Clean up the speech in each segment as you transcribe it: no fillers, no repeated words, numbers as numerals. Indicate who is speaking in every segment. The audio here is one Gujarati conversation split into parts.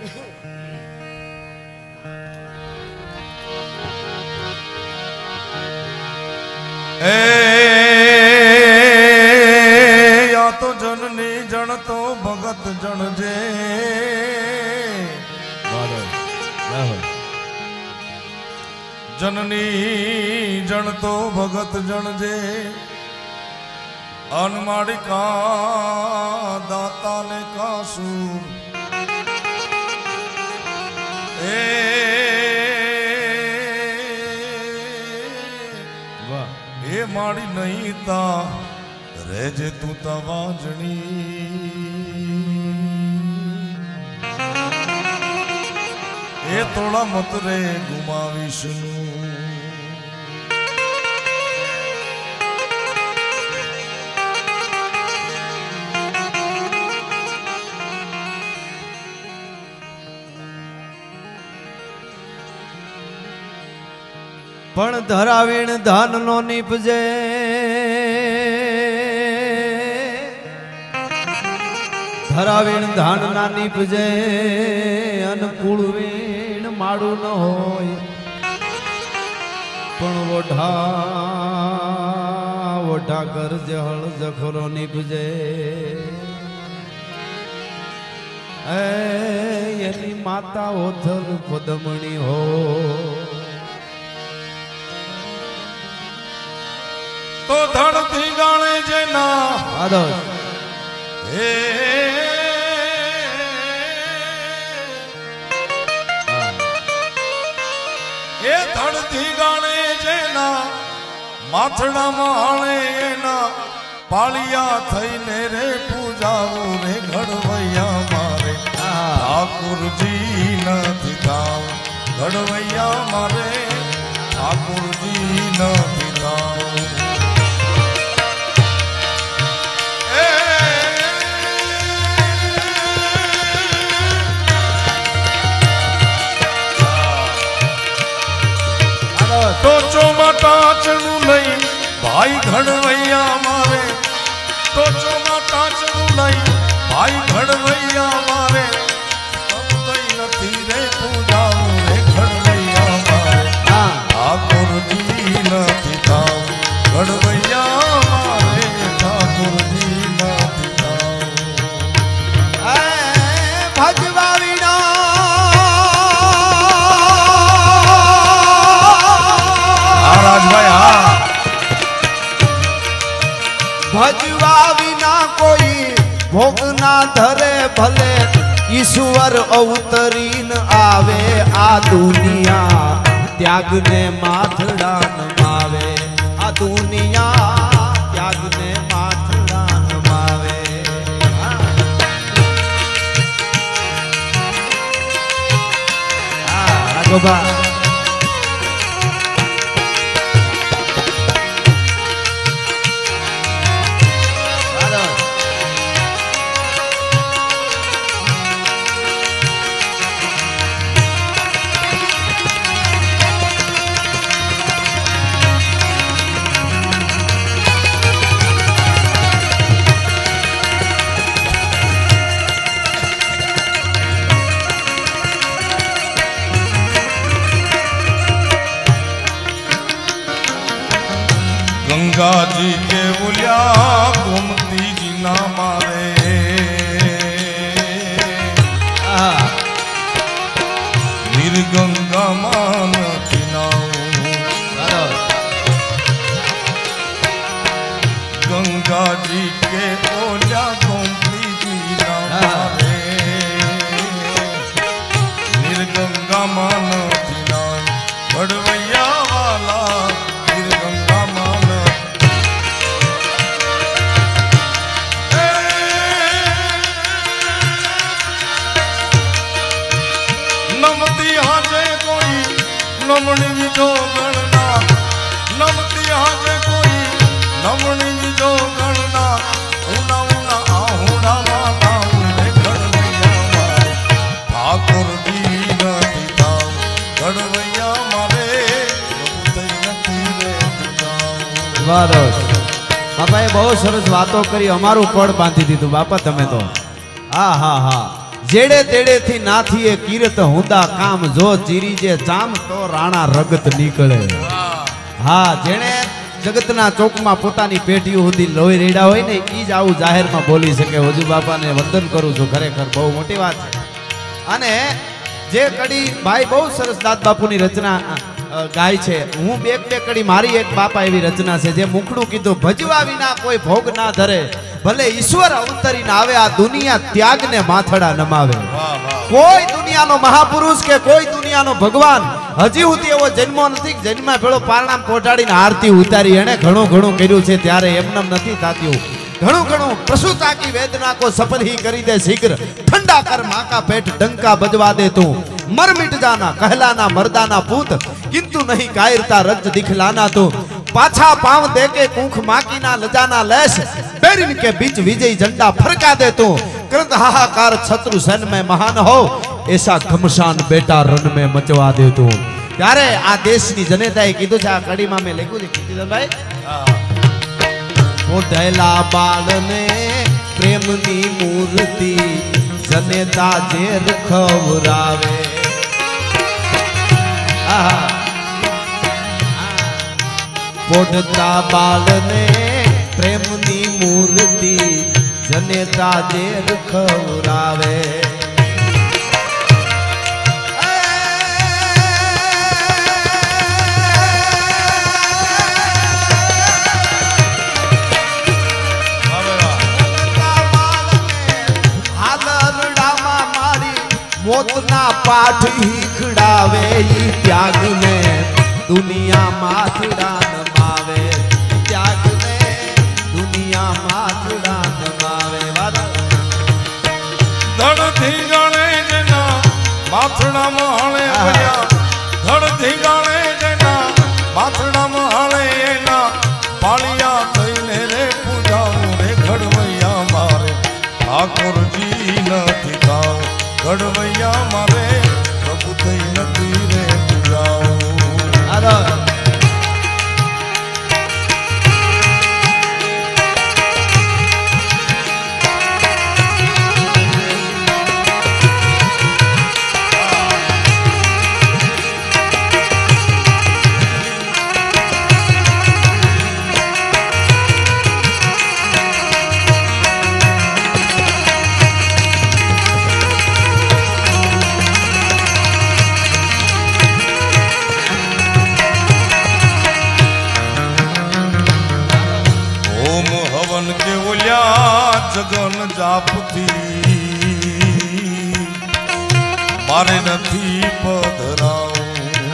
Speaker 1: या तो जननी जन तो भगत जन जे जननी जन तो भगत जन जे अनमाड़ी का दाता ने कासूर ए माड़ी नहीं ता रेजे तू तवाजनी ए थोड़ा मत रे गुमा विष्णु
Speaker 2: पण धरावीण धान नो निपजे धरावीण धान ना निपजे अनुकूल वीण माड़ू न होय पण वोढा वोढा गरज हळ जखरो निपजे एनी माता ओथल पदमणी हो
Speaker 1: तो धड़ती गाने जेना हे ए धड़ती गाने जेना माथड़ा माणे एना पालिया थईने रे पूजाओ रे घड़वैया मारे ठाकुर जी नथी दाव घड़वैया मारे ठाकुर जी नथी दाव टोचो टाचड़ू लई भाई घड़वैया मारे टोचो टाचड़ू लई भाई घड़वैया मारे तब गई नथी रे पूजाओ रे घड़वैया मारे ठाकुर जी नथी दाव घड़वैया मारे ठाकुर जी नथी दाव
Speaker 2: भजवा वीणा भजवा विना कोई भोग ना धरे भले ईश्वर अवतरीन आवे आ दुनिया त्याग ने माथड़ा नमावे आ दुनिया त्याग ने माथड़ा नमावे राघोबा
Speaker 1: गंगा जी के बोलिया गोमती जी ना मारे निर्गंगा मान गंगा जी के बोलिया गोमती जी ना मारे निर्गंगा मान घड़वैया वाला निर्गंगा मान नमती हाजे कोई नमणी विजो गणना नमती हाजे कोई नमणी विजो गणना उना उना आहुड़ा माला उन्हें घड़वैया मारे ठाकुर जी नथी दाव घड़वैया मारे बापा
Speaker 2: बहुत सरस बातों करी अमारू पड़ बांधी दीधु बापा तमे तो हाँ हाँ हाँ જેડે તેડે થી નાથીએ કીર્ત હુંદા કામ જો ચીરી જે ચામ તો રાણા રગત નીકળે હા જેણે જગતના ચોકમાં પોતાની પેઢીઓ સુધી લોહી રેડા હોય ને ઈ જ આવું જાહેરમાં બોલી શકે વજુ બાપાને વંદન કરું છું ખરેખર બહુ મોટી વાત છે અને જે કડી ભાઈ બહુ સરસ દાદ બાપુની રચના ગાય છે હું બે કડી મારી એક બાપા એવી રચના છે જે મુખડું કીધું ભજવા વિના કોઈ ભોગ ના ધરે ભલે ઈશ્વર અવતરીને આવે આ દુનિયા ત્યાગને માથડા નમાવે કોઈ દુનિયાનો મહાપુરુષ કે કોઈ દુનિયાનો ભગવાન હજી સુધી એવો જન્મો નથી જન્મમાં પેલો પારણામ પોટાડીને આરતી ઉતારી એને ઘણું કર્યું છે ત્યારે એમનેમ નથી થાત્યું ઘણું પ્રસુતા કી વેદના કો સફल ही કરી દે શીઘ્ર ठंडा कर माँ का पेट डंका बजवा दे तू मर मिट जाना कहलाना मर्दाना पूत किंतु नहीं कायरता रज दिखलाना तू पाछा पांव दे के कूख माकी ना लजाना लेस बैरिन के बीच विजय झंडा फरका दे तू कृत हाहाकार शत्रु सन में महान हो ऐसा घमसान बेटा रन में मचवा दे तू ત્યારે આ દેશની જનતાએ કીધું છે આ કડીમાં મેં લખ્યું છે કીર્તિદાનભાઈ ઓઢેલા બાળને પ્રેમની મૂર્તિ જનેતા ઝેર ખવરાવે પોઢતા બાળને પ્રેમની મૂર્તિ જનેતા ઝેર ખવરાવે મોતના પાઠ હીખડાવે ઈ ત્યાગને દુનિયા માથડા નમાવે ત્યાગને દુનિયા માથડા નમાવે
Speaker 1: ધડથી ગણે જેના માથડા મહાળે ભર્યા ધડથી ગણે જેના માથડા મહાળે એના પાળિયા થઈને રે પૂજાવું રે ઘડવૈયા મારે ઠાકોરજી નથી થાવ ઘડવૈયા મારે પ્રભુ થઈ નથી રે પૂજાઓ જગન જાપથી મારે નથી પધરાવું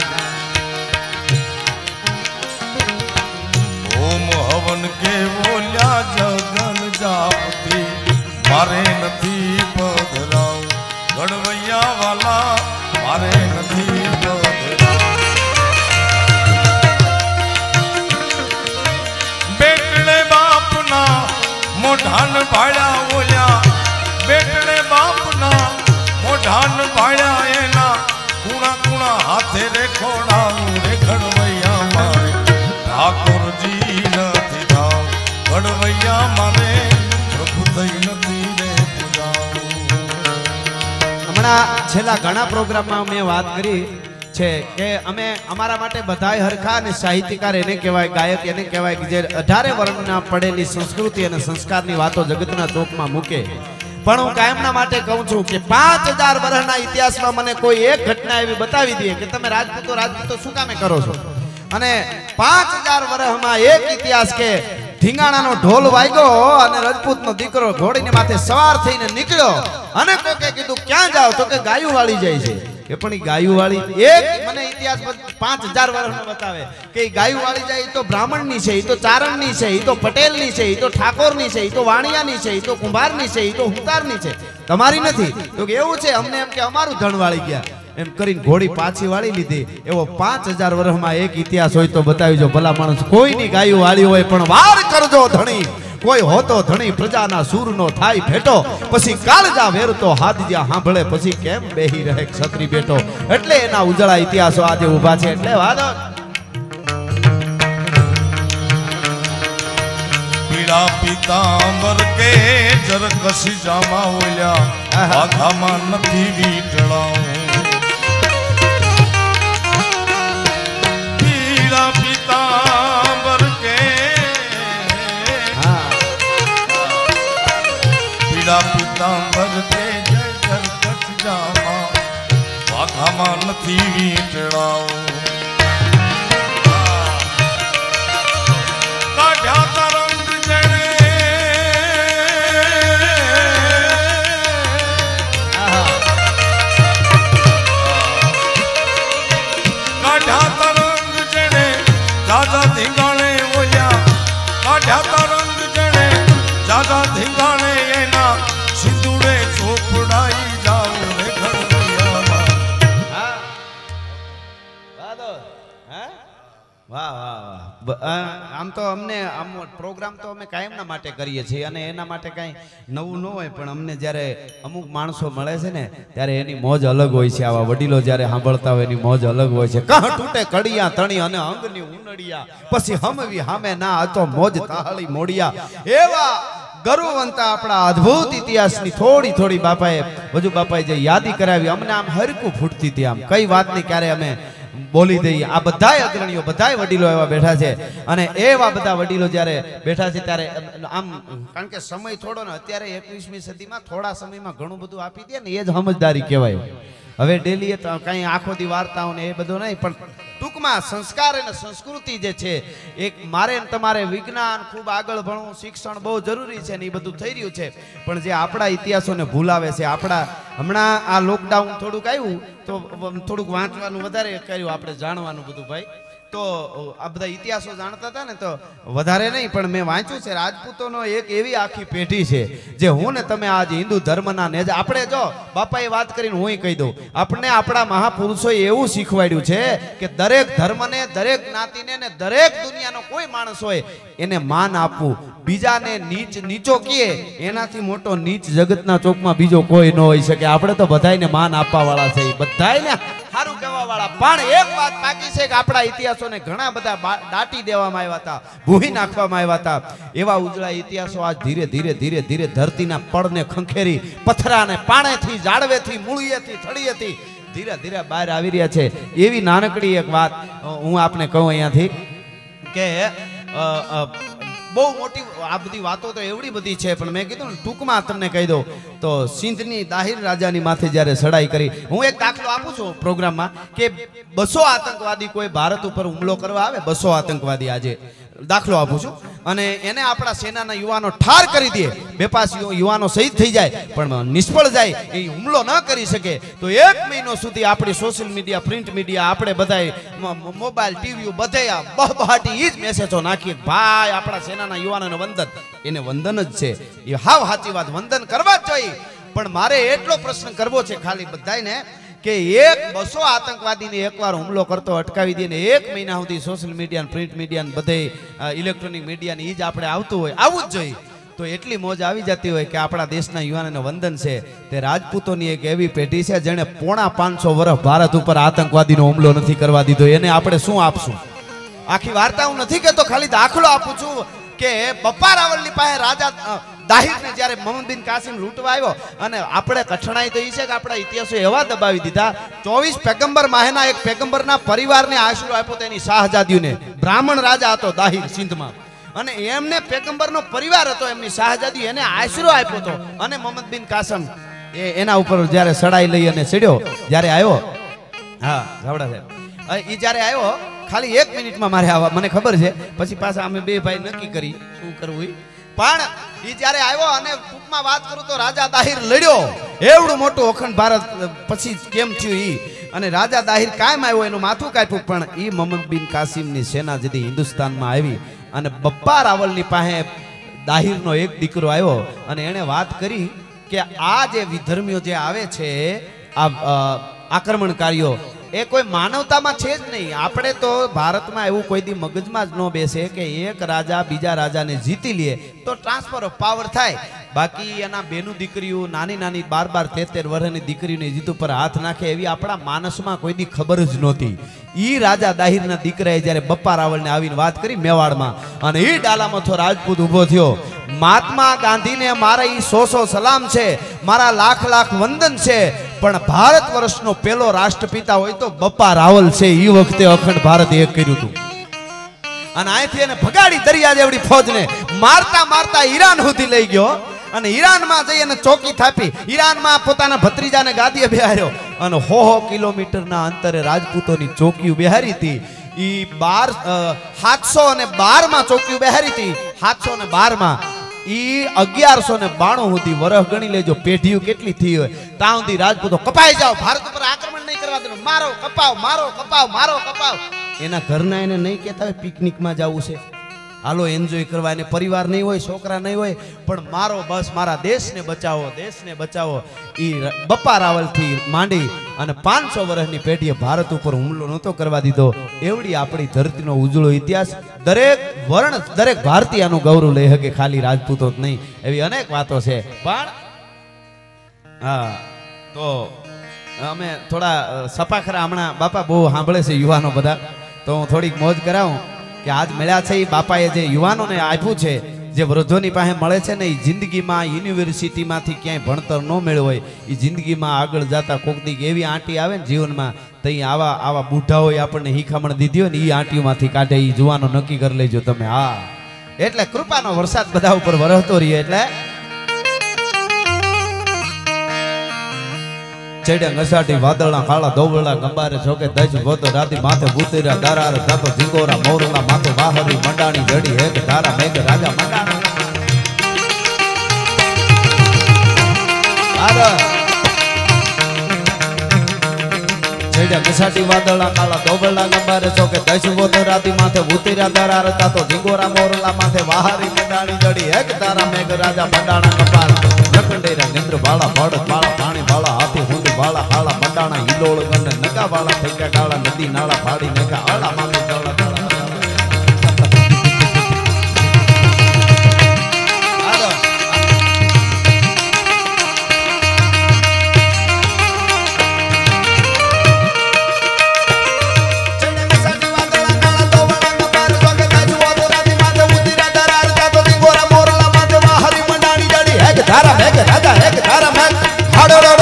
Speaker 1: ઓમ હવન કે બોલ્યા જગન જાપથી મારે નથી પધરાવું ઘડવૈયા વાલા મારે નથી પધરાવું બેટલે બાપના મોઢાન ભાળ્યા ઓલ્યા બેટડે બાપના મોઢાન ભાળ્યા એના કુણા હાથે રે ખોડાવું રે ઘડવૈયા મારે ઠાકોરજી નથી થાવ ઘડવૈયા મારે પ્રભુ થઈ નથી રે પૂજાવું
Speaker 2: હમણાં છેલ્લા ઘણા પ્રોગ્રામમાં મેં વાત કરી છે કે અમે અમારા માટે બધાય હરખા અને સાહિત્યકાર એને કહેવાય ગાયક એને કહેવાય કે જે 18 વર્ણના પડેલી સંસ્કૃતિ અને સંસ્કારની વાતો જગતના ચોકમાં મૂકે પણ હું કાયમના માટે કહું છું કે 5000 વર્ષના ઇતિહાસમાં મને કોઈ એક ઘટના એવી બતાવી દે કે તમે રાજપૂતો શું કામે કરો છો અને 5000 વર્ષમાં એક ઇતિહાસ કે ઢીંગાણાનો ઢોલ વાગ્યો અને રાજપૂતનો દીકરો ઘોડીને માથે સવાર થઈને નીકળ્યો અને કોકે કીધું ક્યાં જાવ તો કે ગાયું વાળી જાય છે એ પણ ગાયું વાળી એક મને ઇતિહાસ 5000 વર્ષનો બતાવે કે ગાયું વાળી જાય તો બ્રાહ્મણની છે, એ તો ચારણની છે, એ તો પટેલની છે, એ તો ઠાકોરની છે, એ તો વાણિયાની છે, એ તો કુંભારની છે, એ તો હુંતારની છે, તમારી નથી. તો કે એવું છે અમને એમ કે અમારું ધણ વાળી ગયા એમ કરીને ઘોડી પાછી વાળી લીધી. એવો 5000 વર્ષમાં એક ઇતિહાસ હોય તો બતાવીજો ભલા માણસ. કોઈની ગાયું વાળી હોય પણ વાર કરજો ધણી, કોઈ હોતો ધણી પ્રજાના સૂરનો થાય ભેટો, પછી કાળજા વેરતો હાદજ્યા સાંભળે પછી કેમ બેહી રહે ક્ષત્રિય બેટો. એટલે એના ઉજળા ઇતિહાસો આજે ઊભા છે. એટલે વાદો
Speaker 1: પીળા પીતાંબર કે જરકસી જામા ઓલ્યા વાઘામાં નથી વીટળાઉં પીળા પીતાંબર કે પીળા પીતાંબર કે જરકસી જામા વાઘામાં નથી વીટળાઉં ધીંગાણે એના સિંદુડે ચોપડાઈ જાવ રે ઘડિયામાં.
Speaker 2: વાહ વાહ વાહ. આમ તો અમને આમ પ્રોગ્રામ તો અમે કાયમના માટે કરીએ છીએ અને એના માટે કાંઈ નવું ન હોય, પણ અમને જ્યારે અમુક માણસો મળે છે ને ત્યારે એની મોજ અલગ હોય છે. આવા વડીલો જ્યારે સાંભળતા હોય એની મોજ અલગ હોય છે. કાં તૂટે કડિયા તણી અને અંગની ઉનડિયા પછી હમવી હામે ના હતો મોજ તાહળી મોડિયા. એવા ગરુવંતા આપણા અદ્ભુત ઇતિહાસની થોડી થોડી બાપાએ વજુ બાપાએ જે યાદી કરાવી અમને આમ હરકું ફૂટતી હતી. આમ કઈ વાતની ક્યારે અમે બોલી દઈએ. આ બધાય અગ્રણીઓ બધાય વડીલો એવા બેઠા છે અને એવા બધા વડીલો જ્યારે બેઠા છે ત્યારે આમ કારણ કે સમય થોડો ને અત્યારે 21મી સદીમાં થોડા સમયમાં ઘણું બધું આપી દે ને એ જ સમજદારી કહેવાય. હવે ડેલી કાંઈ આખો દી વાર્તાઓ ને એ બધું નહીં, પણ ટૂંકમાં સંસ્કાર અને સંસ્કૃતિ જે છે એક મારે તમારે વિજ્ઞાન ખૂબ આગળ ભણવું શિક્ષણ બહુ જરૂરી છે ને એ બધું થઈ રહ્યું છે, પણ જે આપણા ઇતિહાસોને ભૂલાવે છે. આપણા હમણાં આ લોકડાઉન થોડુંક આવ્યું તો થોડુંક વાંચવાનું વધારે કર્યું, આપણે જાણવાનું બધું ભાઈ. તો આ બધા ઇતિહાસો જાણતા હતા ને તો વધારે નહીં, પણ મેં વાંચ્યું છે રાજપૂતોનો એક એવી આખી પેઢી છે જે હું ને તમે આજ હિન્દુ ધર્મના નેજ આપણે જો બાપાએ વાત કરીને હું કહી દઉં, આપણે આપણા મહાપુરુષોએ એવું શીખવાડ્યું છે કે દરેક ધર્મને દરેક જ્ઞાતિને ને દરેક દુનિયાનો કોઈ માણસ હોય એને માન આપવું. બીજાને નીચો કીએ એનાથી મોટો નીચ જગતના ચોકમાં બીજો કોઈ ન હોઈ શકે. આપણે તો બધાયને માન આપવા વાળા છે, બધાયને સારું કહેવા વાળા. પણ એક વાત બાકી છે કે આપણા ઇતિહાસોને ઘણા બધા દાટી દેવામાં આવ્યા હતા, ભૂહી નાખવામાં આવ્યા હતા. એવા ઉજળા ઇતિહાસો આજ ધીરે ધીરે ધીરે ધીરે ધરતીના પડને ખંખેરી પથરાને પાણેથી જાળવેથી મૂળિયેથી થળીએથી ધીરે ધીરે બહાર આવી રહ્યા છે. એવી નાનકડી એક વાત હું આપને કહું અહીંયાથી કે બહુ મોટી આ બધી વાતો તો એવડી બધી છે, પણ મેં કીધું ને ટૂંકમાં તમને કહી દઉં તો સિંધની દાહિર રાજાની માથે જ્યારે ચડાઈ કરી, હું એક દાખલો આપું છું પ્રોગ્રામમાં કે 200 આતંકવાદી કોઈ ભારત ઉપર હુમલો કરવા આવે, 200 આતંકવાદી આજે દાખલો આપું છું, અને એને આપણા સેનાના યુવાનો ઠાર કરી દે, 2-5 યુવાનો શહીદ થઈ જાય પણ નિષ્ફળ જાય, એ હુમલો ન કરી શકે તો 1 મહિનો સુધી આપણી સોશિયલ મીડિયા પ્રિન્ટ મીડિયા આપણે બધાય મોબાઈલ ટીવી બધાય બહબહાટી એ જ મેસેજો નાખીએ ભાઈ આપણા સેનાના યુવાનોને વંદન. એને વંદન જ છે, એ હાવ સાચી વાત, વંદન કરવા જ જોઈએ. પણ મારે એટલો પ્રશ્ન કરવો છે ખાલી બધાને કે 200 આતંકવાદીને એકવાર હુમલો કરતો અટકાવી દે ને 1 મહિના સુધી સોશિયલ મીડિયા પ્રિન્ટ મીડિયા બધે ઇલેક્ટ્રોનિક મીડિયા એ જ આપણે આવતું હોય, આવું જ જોઈએ તો એટલી મોજ આવી જતી હોય કે આપણા દેશના યુવાનોને વંદન છે. તે રાજપૂતોની એક એવી પેઢી છે જેણે 550 વર્ષ ભારત ઉપર આતંકવાદીનો હુમલો નથી કરવા દીધો. એને આપણે શું આપશું? આખી વાર્તા હું નથી કહેતો, ખાલી દાખલો આપું છું કે બપ્પા રાવલની પાસે રાજા દાહિરને જ્યારે મોહમ્મદ બિન કાસિમ લૂંટવા આવ્યો, અને આપણે કઠણાઈ તો એ છે કે આપણા ઇતિહાસો એવા દબાવી દીધા. 24 પેગમ્બર માહેના એક પેગમ્બરના પરિવારને આશરો આપ્યો તેની શાહજાદીઓને. બ્રાહ્મણ રાજા હતો દાહિર સિંધમાં, અને એમને પેગમ્બરનો પરિવાર હતો, એમની શાહજાદી એને આશરો આપ્યો હતો. અને મોહમ્મદ બિન કાસિમ એના ઉપર જ્યારે ચડાઈ લઈ અને ચડ્યો, જ્યારે આવ્યો, હા ઝાવડા સાહેબ, એ જ્યારે આવ્યો ખાલી 1 મિનિટમાં મારે આવવા મને ખબર છે, પછી પાછા અમે 2 ભાઈ નક્કી કરી શું કરવું. પણ એ જ્યારે આવ્યો અને ટૂંકમાં વાત કરું તો રાજા દાહિર લડ્યો, એવડું મોટું અખંડ ભારત પછી કેમ થયું ઈ, અને રાજા દાહિર કાયમ આવ્યો, એનું માથું કાપ્યું. પણ એ મોહમ્મદ બિન કાસિમની સેના જેથી હિન્દુસ્તાનમાં આવી અને બપ્પા રાવલની પાસે દાહિરનો એક દીકરો આવ્યો અને એણે વાત કરી કે આ જે વિધર્મીઓ જે આવે છે, આ આક્રમણકારીઓ, એ કોઈ માનવતામાં છે જ નહીં. આપણે તો ભારતમાં એવું કોઈ દી મગજમાં જ ન બેસે કે એક રાજા બીજા રાજાને જીતી લે તો ટ્રાન્સફર ઓફ પાવર થાય. બાકી એના બેનું દીકરીઓ નાની નાની 12-13 વર્ષની દીકરીઓને જીત ઉપર હાથ નાખે એવી આપણા માનસમાં કોઈ દી ખબર જ નહોતી. ઈ રાજા દાહિરના દીકરાએ જ્યારે બપ્પા રાવળને આવીને વાત કરી મેવાડમાં અને ઈ ડાલામથો રાજપૂત ઊભો થયો. મહાત્મા ગાંધીને મારા ઈ 100 સલામ છે, મારા લાખ વંદન છે, પણ ભારત વર્ષનો પહેલો રાષ્ટ્રપિતા હોય તો બપ્પા રાવલ છે. ઈ વખતે અખંડ ભારત એક કર્યું હતું અને અહીંથી એને ભગાડી દરિયા જેવડી ફોજને મારતા મારતા ઈરાન સુધી લઈ ગયો અને ઈરાનમાં જઈ અને ચોકી થાપી. ઈરાનમાં પોતાના ભત્રીજાને ગાદીએ બેહાર્યો અને 100 કિલોમીટરના અંતરે રાજપૂતોની ચોકીઓ બેહારી હતી. ઈ 712 માં ચોકીઓ બેહારી હતી. 712 માં ઈ 1192 સુધી વરહ ગણી લેજો પેઢીઓ કેટલી થઈ હોય. ત્યાં સુધી રાજપૂતો કપાઈ જાઓ, ભારત ઉપર આક્રમણ નહીં કરવા દેવાનું, મારો કપાવ, મારો કપાવ, મારો કપાવ. એના ઘરના એને નહીં કહેતા હોય પિકનિકમાં જવું છે, હાલો એન્જોય કરવા, એને પરિવાર નહીં હોય, છોકરા નહીં હોય, પણ મારો બસ મારા દેશને બચાવો, દેશને બચાવો. એ બપ્પા રાવલથી માંડી અને 500 વર્ષની પેઢીએ ભારત ઉપર હુમલો નહોતો કરવા દીધો. એવડી આપણી ધરતીનો ઉજળો ઇતિહાસ. દરેક વર્ણ, દરેક ભારતીયનું ગૌરવ લઈ શકે, ખાલી રાજપૂતો જ નહીં. એવી અનેક વાતો છે. પણ હા, તો અમે થોડા સપાખરા હમણાં બાપા બહુ સાંભળે છે યુવાનો બધા, તો હું થોડીક મોજ કરાવું કે આજ મળ્યા છે એ બાપાએ જે યુવાનોને આપ્યું છે, જે વૃદ્ધોની પાસે મળે છે ને, એ જિંદગીમાં યુનિવર્સિટીમાંથી ક્યાંય ભણતર ન મેળવ્યું હોય, એ જિંદગીમાં આગળ જતા કોક દી એવી આંટી આવે ને જીવનમાં, તો આવા બુઢાઓએ આપણને હિખામણ દીધી હોય ને, એ આંટીઓમાંથી કાઢે. એ જુવાનો નક્કી કરી લેજો તમે. હા, એટલે કૃપાનો વરસાદ બધા ઉપર વરસતો રહીએ. એટલે ચડ્યા ઘસાટી વાદળના કાળા દોવળા ગંબારે છોકે દજ ગોતો રાતી માથે ભૂતેરા દારાર જાતો જીગોરા મોરલા માથે વાહરી મંડાણી જડી હેક ધારા મેઘ રાજા મંડાણા. ચડ્યા ઘસાટી વાદળના કાળા દોવળા ગંબારે છોકે દજ ગોતો રાતી માથે ભૂતેરા દારાર જાતો જીગોરા મોરલા માથે વાહરી મંડાણી જડી હેક ધારા મેઘ રાજા મંડાણા કપાર નકંડેરા નિંદ્ર વાળા ભડ વાળા પાણી વાળા હાથી હુંડ વાળા હાળા મંડાણા હિલોળ ગંડ નકા વાળા ફેંકા કાળા નદી નાળા ફાડી નકા આળા માથે ચાળા ધારા મેઘ રાજા એક ધારા મેઘ હાડો એક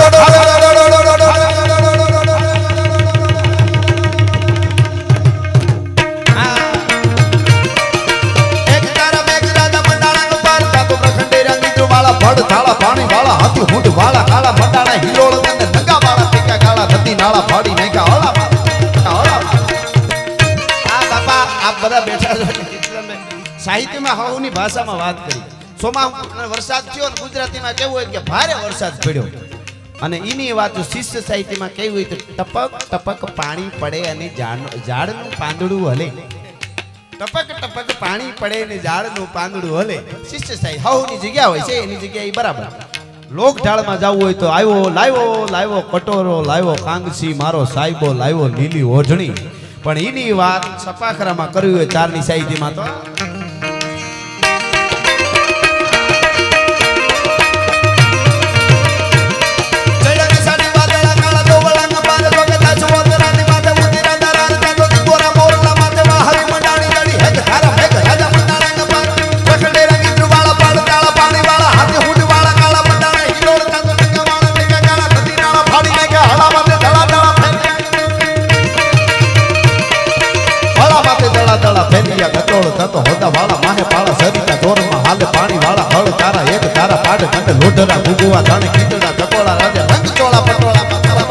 Speaker 2: ધારા મેઘ રાજા મંડાણા પાર તાતો પ્રખંડેરા નીચો વાળા ભડ થાળા પાણી વાળા હાથી હુંડ વાળા કાળા મંડાણા હિલોળ ગંને નગા વાળા ટીકા કાળા નદી નાળા ફાડી નાખ્યા હળા આ બાપા આપ બધા બેઠા છો સાહિત્યમાં હવની ભાષામાં વાત કરી. સોમા વરસાદ થયો ને ગુજરાતીમાં કેવું હોય કે ભારે વરસાદ પડ્યો, અને એની વાત શિષ્ય સાહિત્યમાં કેવું હોય તો ટપક ટપક પાણી પડે અને ઝાડનું પાંદડું હલે. ટપક ટપક પાણી પડે ને ઝાડનું પાંદડું હલે. શિષ્ય સાહિત્ય હવની જગ્યા હોય છે, એની જગ્યા એ બરાબર. લોક ઢાળમાં જવું હોય તો લાવ્યો કટોરો, લાવ્યો કાંગસી, મારો સાહેબો લાવ્યો લીલી ઓઢણી. પણ એની વાત સપાખરામાં કરવી હોય ચારની સાહિત્યમાં તો લોઢરા ગુગુવા ધાણે કીટડા ચકોડા રાજા રંગ ચોળા પટોળા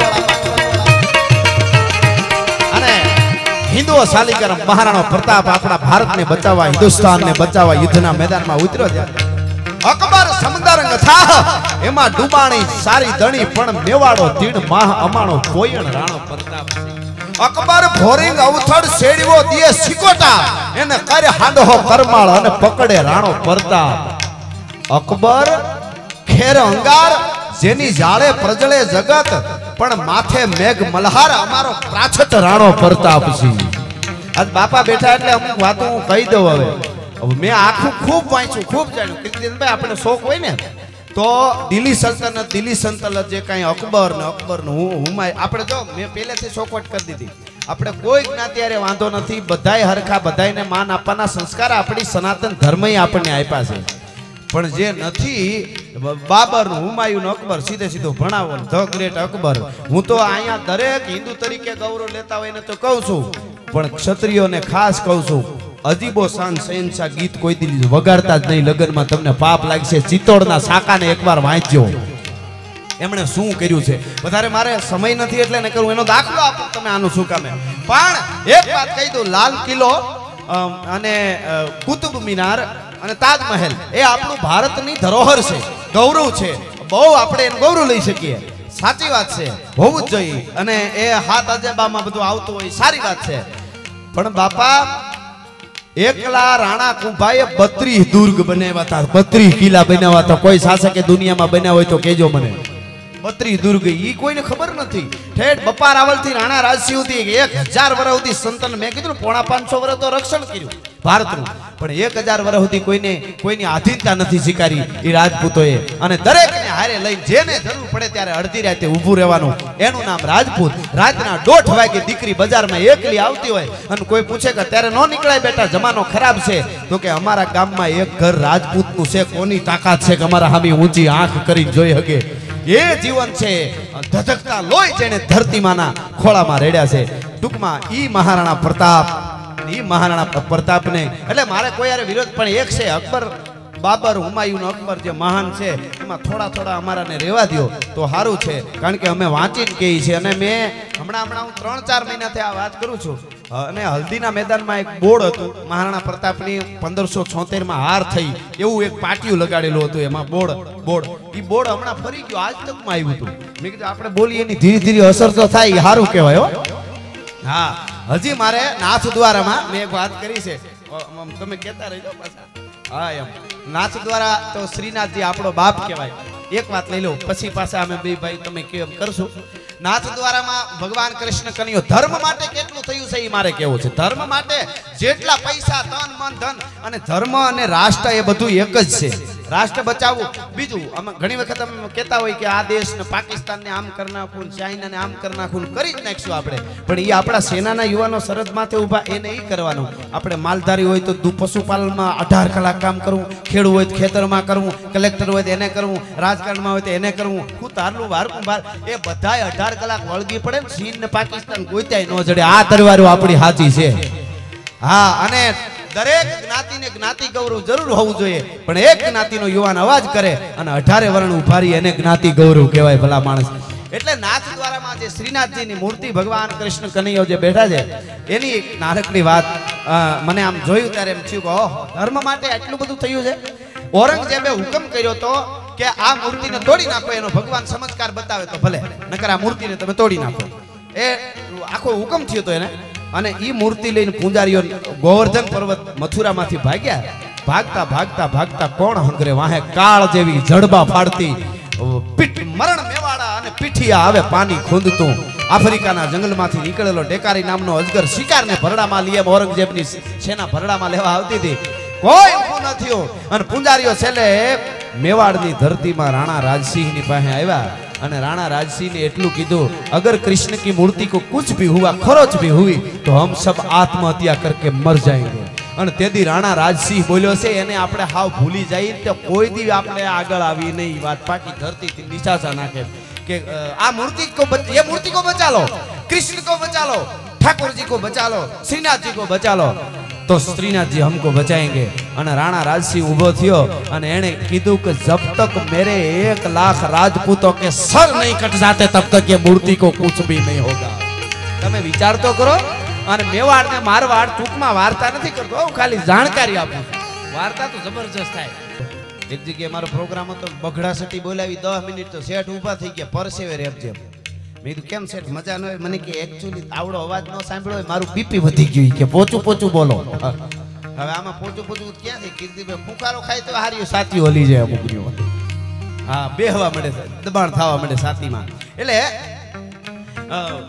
Speaker 2: અને હિન્દુઓ શાલિગ્રામ મહારાણો પ્રતાપ આપણા ભારતને બચાવવા, હિન્દુસ્તાનને બચાવવા યુદ્ધના મેદાનમાં ઉતર્યો છે. અકબર સમંદરંગ થાહ એમાં ડૂબાણી સારી ધણી, પણ મેવાડો તીડ માહ અમાણો કોયણ રાણો પ્રતાપ. અકબર ભોરિંગ અવથડ શેડવો દિયે સિકોટા, એને કરે હાંડો કરમાળ અને પકડે રાણો પ્રતાપ. અકબર ખેર અંગાર જેની જાળે પ્રજળે જગત, પણ માથે મેઘ મલ્હાર અમારો પ્રાછત રાણો પ્રતાપ છે. આજ બાપા બેઠા એટલે અમુક વાતો હું કહી દઉં. હવે મેં આખું ખૂબ વાંચ્યું, ખૂબ જાણ્યું. કીર્તિદાનભાઈ આપણે શોખ હોય ને તો દિલ્હી સલ્તનત જે કાંઈ અકબર ને હુમાય આપણે જો મેં પહેલેથી શોખવટ કરી દીધી. આપણે કોઈ જ્ઞાતિ હારે વાંધો નથી, બધાય હરખા, બધાયને માન આપવાના સંસ્કાર આપણી સનાતન ધર્મએ આપણને આપ્યા છે. પણ જે નથી બાબર હુમાયુન અકબર સીધું ભણાવો ધ ગ્રેટ અકબર. હું તો અહીંયા દરેક હિન્દુ તરીકે ગૌરવ લેતા હોય ને તો કહું છું, પણ ક્ષત્રિયોને ખાસ કહું છું, અજીબો શાન શહેનશાહ ગીત કોઈ દી વગાડતા જ નહીં લગ્નમાં. તમને પાપ લાગશે. ચિત્તોડના સાકાને એકવાર વાંચજો, એમણે શું કર્યું છે. વધારે મારે સમય નથી એટલે ને કરું, એનો દાખલો આપો તમે આનું શું કામે. પણ એક વાત કહી દઉં, લાલ કિલ્લો અને કુતુબ મિનાર અને તાજમહેલ એ આપણું ભારતની ધરોહર છે, ગૌરવ છે. બહુ આપણે એનું ગૌરવ લઈ શકીએ. સાચી વાત છે, હોવું જ જોઈએ. અને એ હાથ અજબામાં બધું આવતું હોય, સારી વાત છે. પણ બાપા એકલા રાણા કુંભાઈએ 32 દુર્ગ બનાવ્યા હતા, 32 કિલ્લા બનાવ્યા હતા. કોઈ શાસકે દુનિયામાં બનાવ્યા હોય તો કહેજો મને. 32 દુર્ગ ઈ કોઈને ખબર નથી. ઠેઠ બપા રાવલથી રાણા રાજસિંહ સુધી 1000 વર્ષ સુધી સંતન, મેં કીધું 550 વર્ષ તો રક્ષણ કર્યું ભારતનું, પણ 1000 વર્ષ સુધી કોઈની આધીનતા નથી સ્વીકારી એ રાજપૂતોએ. અને દરેકને હારે લઈને જેને જરૂર પડે ત્યારે અડધી રાતે ઊભું રહેવાનું, એનું નામ રાજપૂત. રાતના 1:30 વાગે દીકરી બજારમાં એકલી આવતી હોય અને કોઈ પૂછે કે ત્યારે નો નીકળાય બેટા, જમાનો ખરાબ છે, તો કે અમારા ગામમાં એક ઘર રાજપૂતનું છે, કોની તાકાત છે કે અમારા હામી ઊંચી આંખ કરીને જોઈ શકે. એ જીવન છે. ધધકતા લોહી જેને ધરતીમાંના ખોળામાં રેડ્યા છે. ટૂંકમાં ઈ મહારાણા પ્રતાપને એટલે મારે કોઈ યાર વિરોધ, પણ એક છે અકબર, બાબર, હુમાયુન અકબર જે મહાન છે એમાં થોડા અમારાને રહેવા દો તો સારું છે. કારણ કે અમે વાંચીને કહીએ છીએ. અને મેં હમણાં હું 3-4 મહિનાથી આ વાત કરું છું. અને હલ્દીના મેદાનમાં એક બોર્ડ હતું, મહારાણા પ્રતાપની 1576માં હાર થઈ એવું એક પાટિયું લગાડેલું હતું. એમાં બોર્ડ એ બોર્ડ હમણાં ફરી ગયો, આજ તકમાં આવ્યું હતું. મેં કીધું આપણે બોલીએ એની ધીરે ધીરે અસર તો થાય, એ સારું કહેવાય. હા, હજી મારે નાથ દ્વારામાં મેં એક વાત કરી છે, તમે કહેતા રહેજો પાછા. હા, એમ નાથ દ્વારા તો શ્રીનાથજી આપણો બાપ કહેવાય. એક વાત લઈ લો, પછી પાછા અમે બે ભાઈ તમે કેમ કરશું. નાથ દ્વારામાં ભગવાન કૃષ્ણ કન્યો ધર્મ માટે કેટલું થયું છે એ મારે કેવું છે. ધર્મ માટે જેટલા પૈસા, તન મન ધન, અને ધર્મ અને રાષ્ટ્ર એ બધું એક જ છે. રાષ્ટ્ર બચાવવું. બીજું અમે ઘણી વખત અમે કહેતા હોય કે આ દેશને પાકિસ્તાનને આમ કરી નાખવું, ચાઇનાને આમ કરી નાખવું, કરી જ નાખશું આપણે. પણ એ આપણા સેનાના યુવાનો સરહદ માથે ઊભા, એને એ કરવાનું. આપણે માલધારી હોય તો પશુપાલનમાં 18 કલાક કામ કરવું, ખેડૂત હોય તો ખેતરમાં કરવું, કલેક્ટર હોય તો એને કરવું, રાજકારણમાં હોય તો એને કરવું, હું તારલું વારકુંભાર, એ બધાય 18 કલાક વળગી પડે. ચીન ને પાકિસ્તાન ગોત્યાય ન જડે. આ તરવારો આપણી સાચી છે. હા, અને દરેક જ્ઞાતિને જ્ઞાતિ ગૌરવ જરૂર હોવું જોઈએ, પણ એક જ્ઞાતિનો યુવાન અવાજ કરે અને 18 વર્ણ ઉભારી એને જ્ઞાતિ ગૌરવ કહેવાય ભલા માણસ. એટલે નાથ દ્વારામાં જે શ્રીનાથજીની મૂર્તિ ભગવાન કૃષ્ણ કનૈયો જે બેઠા છે એની એક નાનકડી વાત મને આમ જોયું ત્યારે એમ થયું કે ઓહો, ધર્મ માટે આટલું બધું થયું છે. ઔરંગઝેબે હુકમ કર્યો તો કે આ મૂર્તિને તોડી નાખો, એનો ભગવાન ચમત્કાર બતાવે તો ભલે, નકર આ મૂર્તિને તમે તોડી નાખો. એ આખો હુકમ થયો તો એને. અને ઈ મૂર્તિ લઈને પૂજારીઓ ગોવર્ધન પર્વત મથુરામાંથી ભાગતા કોણ હંગરે વાહે કાળ જેવી જડબા ફાડતી મરણ મેવાડા અને પીઠિયા આવે પાણી ખૂંદતું. આફ્રિકાના જંગલમાંથી નીકળેલો ડેકારી નામનો અજગર શિકારને ભરડામાં લઈ ઔરંગઝેબની સેના ભરડામાં લેવા આવતી હતી. કોઈ ઊભું ન થયું. અને પૂજારીઓ છેલ્લે મેવાડની ધરતીમાં રાણા રાજસિંહની પાસે આવ્યા અને રાણા રાજસિંહ ને એટલું કીધું, અગર कृष्ण की मूर्ति को कुछ भी हुआ, खरोच भी हुई तो हम सब आत्महत्या करके मर जाएंगे. અને તેથી રાણા રાજસિંહ બોલ્યો છે એને આપણે હાવ ભૂલી જઈએ તો કોઈ દી આપણે આગળ આવી નહીં. વાત પાકી ધરતીથી નિશાસા નાખે કે આ મૂર્તિ કો ये मूर्ति को बचा लो, कृष्ण को बचा लो, ठाकुर जी को बचा लो, श्रीनाथ जी को बचा लो तो श्रीनाथ जी हमको बचाएंगे. અને રાણા રાજસિંહ ઊભો થયો અને એણે કીધું કે જબ તક મેરે 1 લાખ રાજપૂતોं के सर नहीं कट जाते तब तक ये मूर्ति को कुछ भी नहीं होगा. તમે વિચાર તો કરો. અને મેવાડ ને મારવાડ ટૂંકમાં વાર્તા નથી કરતો, હું ખાલી જાણકારી આપું. વાર્તા તો જબરજસ્ત થાય. એક જગ્યાએ મારો પ્રોગ્રામ હતો, બગડા સટી બોલાવી 10 મિનિટ તો શેઠ ઊભા થઈ ગયા, પરસેવે રેપજે. મેં કીધું કેમ શેઠ મજા ન હોય? મને કે એકચ્યુઅલી આવડો અવાજ ન સાંભળ્યો હોય, મારું બીપી વધી ગયું કે પોચું બોલો. હવે આમાં પોચું ક્યાં થઈ? કીર્તિભાઈ ફૂંકારો ખાય તો હાર્યું સાતી હલી જાય અમુકની. હા, બેહવા મળે, દબાણ થવા મળે છાતીમાં. એટલે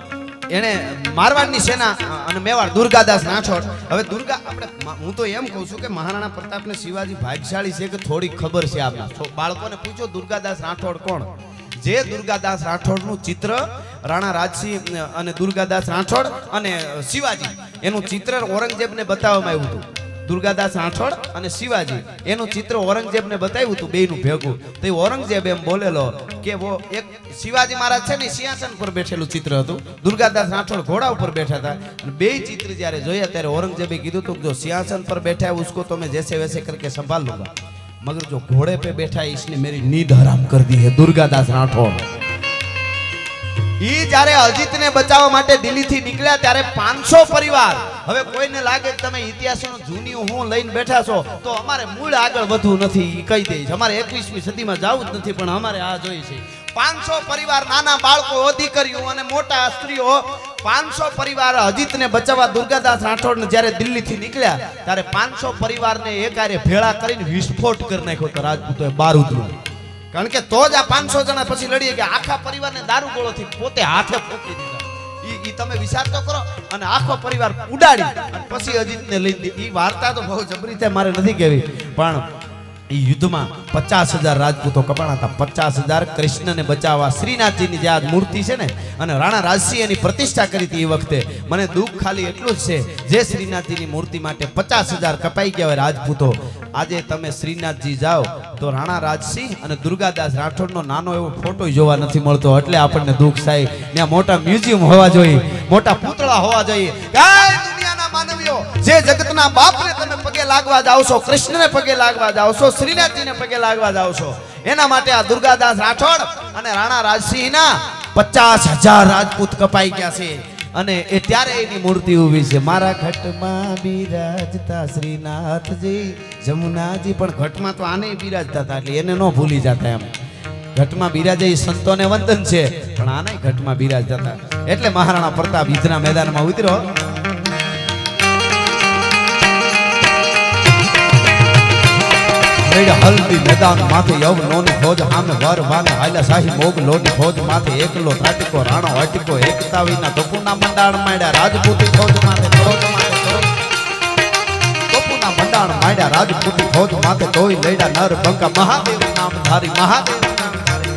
Speaker 2: એને મારવાડની સેના અને મેવાડ દુર્ગાદાસ રાઠોડ. હવે દુર્ગા આપણે હું તો એમ કહું છું કે મહારાણા પ્રતાપને શિવાજી ભાગ્યશાળી છે કે થોડી ખબર છે આપના બાળકોને પૂછો દુર્ગાદાસ રાઠોડ કોણ. જે દુર્ગાદાસ રાઠોડનું ચિત્ર રાણા રાજસિંહ અને દુર્ગાદાસ રાઠોડ અને શિવાજી એનું ચિત્ર ઔરંગઝેબને બતાવવામાં આવ્યું હતું. દુર્ગાદાસ રાઠોડ અને શિવાજી એનું ચિત્ર ઔરંગઝેબને બતાવ્યું હતું બેયનું ભેગું. તો ઔરંગઝેબ એમ બોલેલો કે વો એક શિવાજી મહારાજ છે ને સિંહાસન પર બેઠેલું ચિત્ર હતું, દુર્ગાદાસ રાઠોડ ઘોડા ઉપર બેઠા હતા. અને બે ચિત્ર જ્યારે જોયા ત્યારે ઔરંગઝેબે કીધું હતું જો સિંહાસન પર बैठा है उसको तो मैं जैसे वैसे करके संभाल लूंगा, मगर जो घोड़े पे बैठा है इसने मेरी नींद हराम कर दी है. દુર્ગાદાસ રાઠોડ ઈ જ્યારે અજીતને બચાવવા માટે દિલ્હીથી નીકળ્યા ત્યારે 500 પરિવાર. હવે કોઈને લાગે કે તમે ઇતિહાસનો જૂની હું લઈને બેઠા છો તો અમારે મૂળ આગળ વધવું નથી ઈ કહી દઈશ. અમારે 21મી સદીમાં જવું જ નથી, પણ અમારે આ જોઈ છે 500 પરિવાર, નાના બાળકો, દીકરીઓ અને મોટા સ્ત્રીઓ, 500 પરિવાર અજીતને બચાવવા દુર્ગાદાસ રાઠોડને જ્યારે દિલ્હીથી નીકળ્યા ત્યારે 500 પરિવારને એકારે ભેળા કરીને વિસ્ફોટ કરી નાખ્યો તો રાજપૂતોએ બારૂદનો. કારણ કે તો જ આ 500 જણા પછી લડીએ કે આખા પરિવારને દારૂ ગોળોથી પોતે હાથે ફૂંકી દીધા. ઈ તમે વિચાર તો કરો. અને આખો પરિવાર ઉડાડી અને પછી અજીતને લઈ દીધી. ઈ વાર્તા તો બહુ જબરી છે, મારે નથી કહેવી, પણ ઈ યુદ્ધમાં 50,000 રાજપૂતો કપાણા હતા. 50,000 કૃષ્ણને બચાવવા શ્રીનાથજીની જે આ મૂર્તિ છે ને, અને રાણા રાજસિંહ એની પ્રતિષ્ઠા કરી હતી એ વખતે. મને દુઃખ ખાલી એટલું જ છે જે શ્રીનાથજીની મૂર્તિ માટે 50,000 કપાઈ ગયા હોય રાજપૂતો. આજે તમે શ્રીનાથજી જાઓ તો રાણા રાજસિંહ અને દુર્ગાદાસ રાઠોડનો નાનો એવો ફોટો જોવા નથી મળતો. એટલે આપણને દુઃખ થાય. ત્યાં મોટા મ્યુઝિયમ હોવા જોઈએ, મોટા પૂતળા હોવા જોઈએ. દુનિયાના માનવીઓ જે જગતના બાપને તમે પગે લાગવા જાવ છો, કૃષ્ણને પગે લાગવા જાવ છો, શ્રીનાથજીને પગે લાગવા જાવ છો, એના માટે આ દુર્ગાદાસ રાઠોડ અને રાણા રાજસિંહના 50,000 રાજપૂત કપાઈ ગયા છે. અને એ ત્યારે એની મૂર્તિ ઊભી છે. મારા ઘટમાં બિરાજતા શ્રીનાથજી જમુનાજી. પણ ઘટમાં તો આને બિરાજતા હતા એટલે એને ન ભૂલી જતા. એમ ઘટમાં બિરાજે એ સંતોને વંદન છે, પણ આને ઘટમાં બિરાજતા હતા. એટલે મહારાણા પ્રતાપ યુદ્ધના મેદાનમાં ઉતર્યો. હલ્દી મેદાન માથે યવનોની ફોજ સામે વરવાને હાલ્યા શાહી મોગ લોની ફોજ માથે એકલો ત્રાટકો રાણો અટકો એકતા વિના તોપુના મંડાણ માંડ્યા રાજપૂતી ફોજ માથે તોપુના મંડાણ માંડ્યા રાજપૂતી ફોજ માથે તોય લડ્યા નર બંકા મહાદેવ નામ ધારી મહાદેવ નામ ધારી.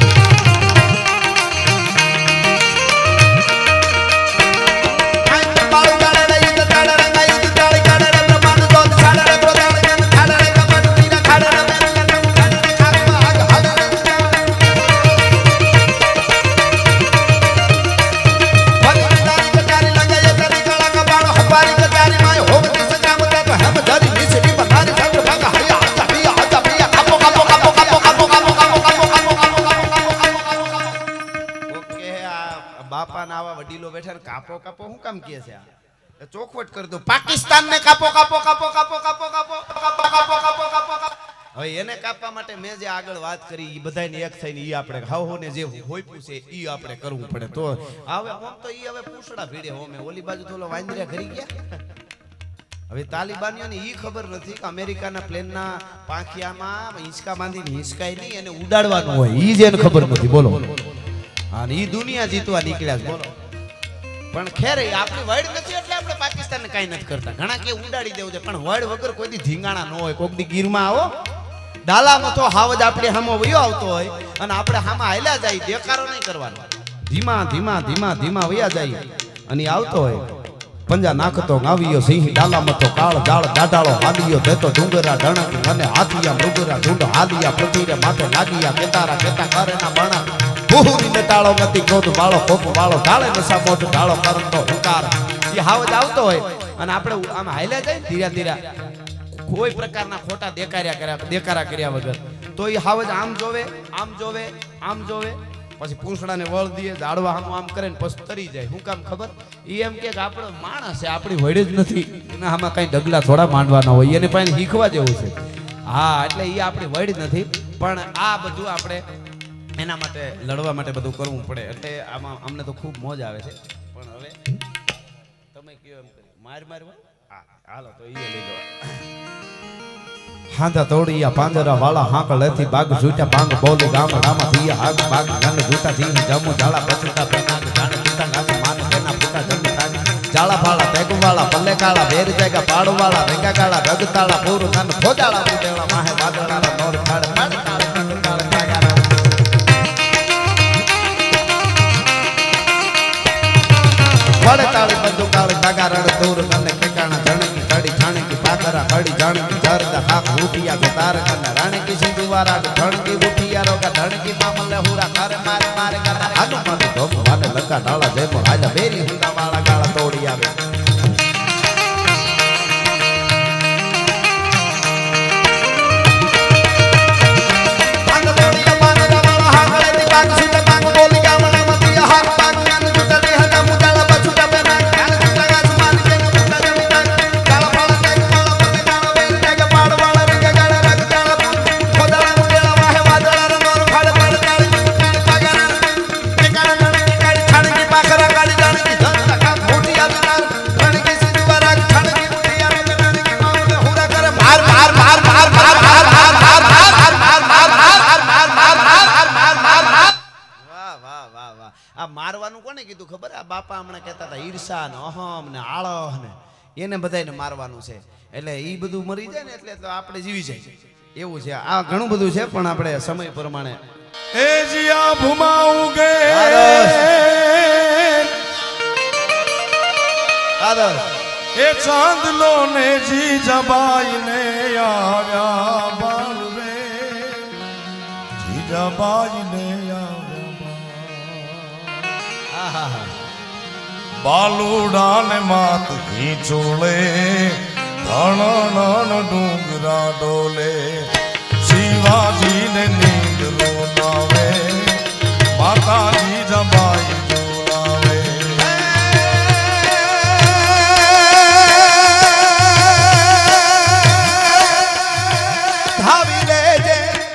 Speaker 2: કાપો કાપો હું કામ કહે છે? ચોખવટ કરી દો. પાકિસ્તાનને કાપો કાપો કાપો કાપો કાપો કાપો કાપો કાપો કાપો કાપો. હવે એને કાપવા માટે મેં જે આગળ વાત કરી એ બધાને એક થઈને ઈ આપણે હાવોને જે હોઈપું છે ઈ આપણે કરવું પડે. તો હવે આમ તો ઈ હવે પૂછડા ભીડે હોમે ઓલી બાજુ તો વાંદરિયા ઘરી ગયા. હવે તાલિબાનીઓને ઈ ખબર નથી કે અમેરિકાના પ્લેનના પાંખિયામાં હિંચકા બાંધીને હિંચકાય નહીં અને ઉડાડવાનું હોય. ઈ જ એને ખબર નથી. બોલો. અને ઈ દુનિયા જીતવા નીકળ્યા. બોલો. પણ ખેર આપણી વડ નથી એટલે આપણે પાકિસ્તાનને કાઈ નથી કરતા. ઘણા કે ઉડાડી દેવું છે, પણ વડ વગર કોઈ દી ધીંગાણા ન હોય. કોક દી ગીરમાં આવો ડાલામાં તો હાવજ આપણે હામો વયો આવતો હોય અને આપણે હામાં હાલ્યા જાય, દેકારો નહીં કરવાનો. ધીમા ધીમા ધીમા ધીમા વયા જાય અને આવતો હોય. પંજા નાખતો ગાવિયો સિંહ ડાલામાં તો કાળ જાળ દાઢાળો હાલિયો દેતો ડુંગરા ડણક અને હાથિયા મૃગરા ઢૂંઢ હાલિયા પૃથ્વીરે માથે લાગિયા કેતારા કેતા કરેના બણા ભૂરીને તાળો નથી ક્રોધ બાળો કોપ બાળો ઢાળે નશા મોઢ ઢાળો કરતો હુંકાર. એ હાવજ આવતો હોય અને આપણે આમ હાલ્યા જાય ધીરા ધીરા કોઈ પ્રકારના ખોટા દેકારા કર્યા વગર તો એ હાવજ આમ જોવે આમ જોવે આમ જોવે પછી પૂંછડાને વળ દે ઝાડવા આમ કરે ને પછી તરી જાય. શું કામ ખબર? એ એમ કે આપણો માણસ છે, આપણી વડે જ નથી, એના આમાં કઈ ડગલા થોડા માંડવાના હોય, એને પાસે શીખવા જેવું છે. હા, એટલે એ આપણી વડ નથી, પણ આ બધું આપણે એના માટે લડવા માટે બધું કરવું પડે. એટલે આમાં અમને તો ખૂબ મોજ આવે છે. પણ હવે તમે કયો એમ કરી માર હા હાલો તો એ લઈ જવા. હાંધા તોડિયા પાંજરા વાળા હાંક લેથી બાગ ઝૂટા બાંગ બોલી ગામ રામા થિયા આગ બાગ ગંગ ઝૂટા થી જમુ ઝાલા બચતા પેનાગ જાણે ઝૂટા ગામ માન जाला फाला तेग वाला पल्ले काला वेर जाएगा पाड़ो वाला रेंगा काला रग ताला पूर धन खोजाला बुटेला माहे बादला नोर खाड़ पाड़ काल कागा बड़े ताले बंदू काल कागा रण दूर कने ठिकाना जण की कड़ी छाने की पाकरा कड़ी जान की जरदा खाक बूटिया के तार कने रानी की सिंधुवारा धण की बूटिया रोगा धण की मामले हुरा कर मार मार कर हनुमान धोम वाले लगा डाला जय राजा बेरी हुंगा वाला गाला तोड़ी आवे भांग तोड़िया मान वाला हागले दी भांग सुत भांग बोली गामना मतिया हाक भांग ज्ञान जुटा दे हटा मुजाला बछुटा पे ना ज्ञान जुटा गा सुमान के मुटा जमीन काला पाला तेग वाला पते काला वेर जाएगा पाड़ वाला रेंगा गाड़ा रग ताला खोदाला मुटेला वाहे वादला नोर फाड़ पाड़ ताली कागा ठिकाना गाड़ी छाने की पाखरा गाड़ी जाने की धन का बूटिया दुनार रानी की सिंधुवारा छाने की बूटिया रोग रानी की मामले हुरा करे मार मार मार मार मार मार मार मार मार मार मार मार मार वाह वाह वाह वाह आ मारવાનું કોને કીધું ખબર આ બાપા હમણાં કહેતા હતા ઈર્ષા ને અહમ ને આળહ ને એને બધાને મારવાનું છે એટલે ઈ બધું મરી જાય ને એટલે તો આપણે જીવી જાય એવું છે આ ઘણું બધું છે પણ આપણે સમય પ્રમાણે
Speaker 1: એ જીયા ભુમાઉગે
Speaker 2: આદર
Speaker 1: એ ચાંદલો ને જી જબાઈ ને આવ્યા બાલ રે જી જબાઈ ને આવ્યા
Speaker 2: આહા
Speaker 1: બાલુડા ને માત ઘી ચોળે ધણ ડુંગરા ડોલે શિવાજી ને નીંદ રોનાવે માતાજી જબાઈ જોડાવે
Speaker 2: ધાવી લેજે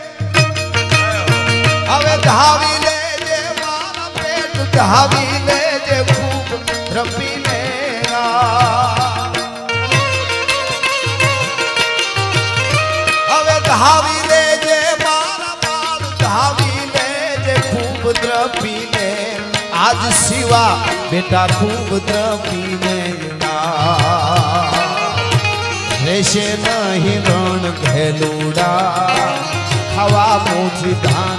Speaker 2: હવે ધાવી લેજે મારા પેટ ધાવી લેજે ખૂબ રપીને હવે ધાવી લેજે મારા બાળ ધાવી લેજે ખૂબ દ્રપીને આજ સિવા બેટા ખૂબ દ્રપીને રહેશે નહીં રણ ઘેલુડા હવા મોછી ધાન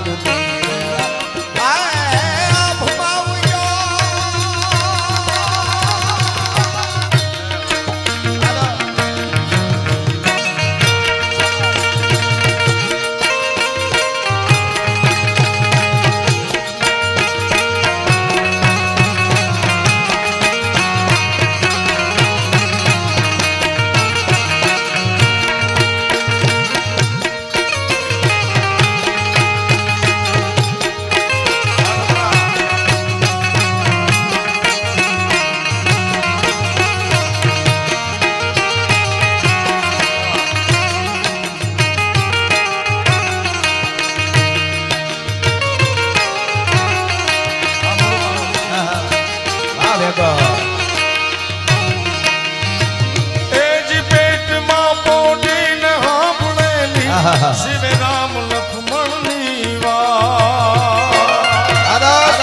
Speaker 1: शिव राम लक्ष्मण नीवा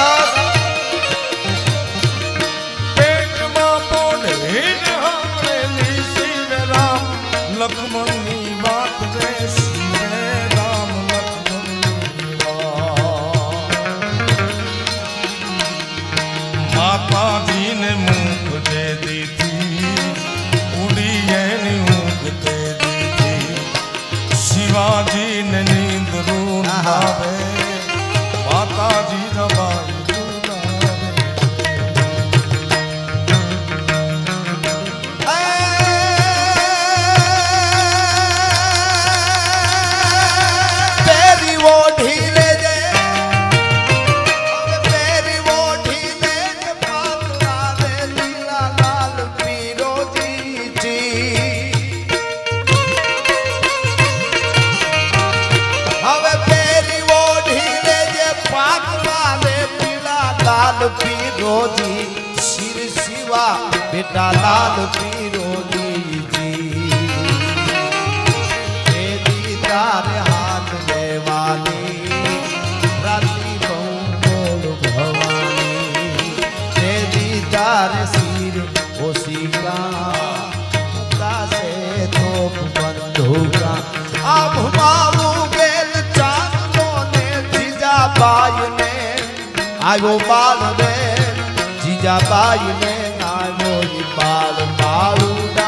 Speaker 1: पेट में पोढ़े हमरेली शिव राम लक्ष्मण नी बात रे शिव राम लक्ष्मण नीवा माता जी ने मुख दे दी थी उड़ी एनी ऊँघ दे दी थी शिवाजी ने नींद रून आवे माताजी जबाई
Speaker 2: तेरी वो ढीले दे तेरी वो ढीले दे पातला रे लीला लाल पीरो जी હવે પેરી ઓઢી લેજે પાકવા રે પીળા લાલ પીરોજી શિર શિવા બેટા લાલ પીરોજી તેરી તારે હાથ દેવાની રાતી બહુ બોલ ભવાની તેરી તારે શિર ઓ आयो बाल रे जीजा बाई ने आयो बाल बालूडा